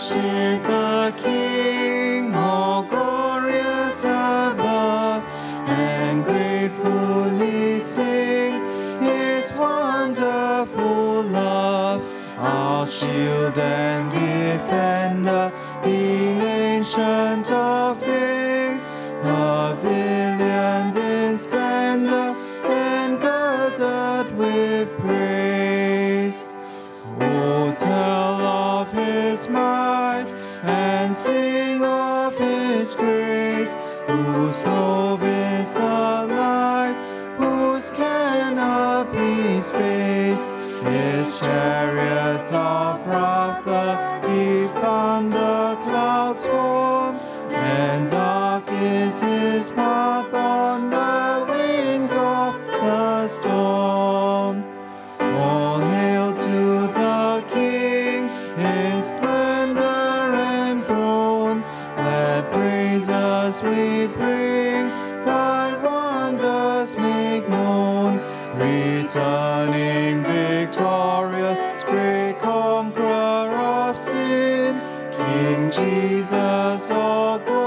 Worship the King, all glorious above, and gratefully sing His wonderful love. Our shield and defender, the Ancient of Days, pavilioned in splendor and girded with praise. Oh, tell of His might and sing of His grace, whose robe is the light, whose canopy space. His chariot of wrath the deep thunder clouds form, and dark is His path on the wings of the storm. All hail to the King, in splendor enthroned. Let praises we bring, Thy wonders make known. Returning victorious, great conqueror of sin, King Jesus, all glory.